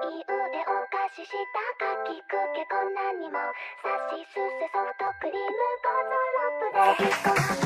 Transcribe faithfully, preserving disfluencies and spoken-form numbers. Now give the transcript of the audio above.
右上お菓子下かきくけこんなにもさしすせソフトクリームゴゾロップでいっこ